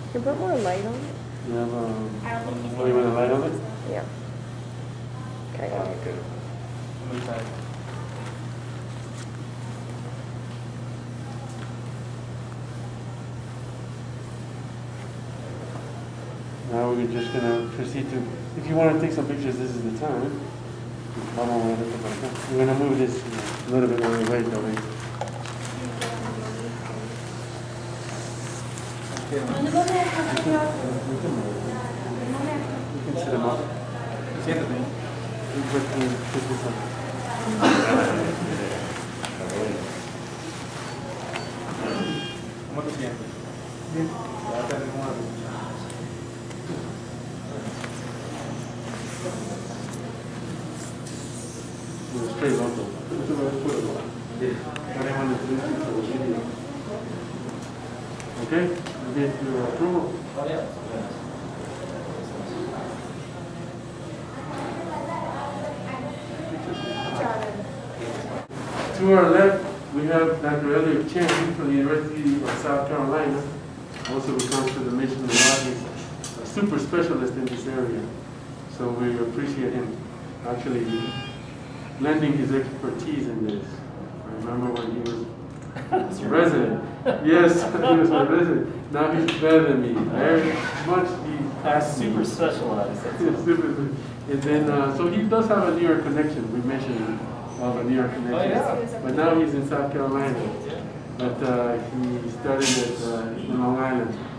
You put more light on it? You have, what do you want to light on it? Yeah. Okay. Okay. Now we're just going to proceed to, if you want to take some pictures, this is the time. We're going to move this a little bit more away, though. You can sit them up. ¿Cómo te sientes? Bien. Straight on. Okay, you get your approval. To our left, we have Dr. Elliot Chen from the University of South Carolina. Also comes to the Mission of He's a super specialist in this area. So we appreciate him actually lending his expertise in this. I remember when he was a resident. Yes, he was a resident. Now he's better than me. Very much he passed Super me. specialized. Yes, super. And then, so he does have a New York connection. We mentioned of a New York connection. Oh, yeah. But now he's in South Carolina. But he studied at in Long Island.